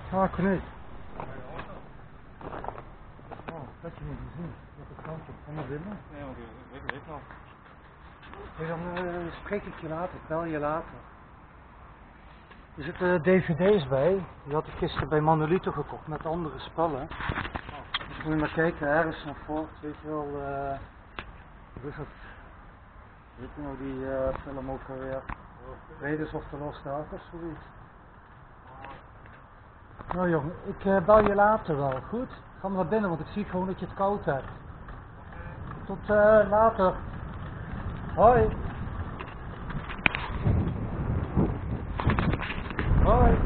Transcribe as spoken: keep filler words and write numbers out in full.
Ah, Corné. Oh, dat je niet gezien. Dat het kantje van de binnen. Nee, want ik weet nog. Hey, dan uh, spreek ik je later, bel je later. Er zitten D V D's bij. Die had ik gisteren bij Manolito gekocht met andere spullen. Dus moet je maar kijken, ergens naar voren, weet je wel. Uh, wat is het? Weet je nou die uh, film ook alweer? Raiders of the Lost Ark of zoiets. Nou jongen, ik uh, bel je later wel, goed? Ga maar naar binnen, want ik zie gewoon dat je het koud hebt. Tot uh, later. Hoi. Hoi.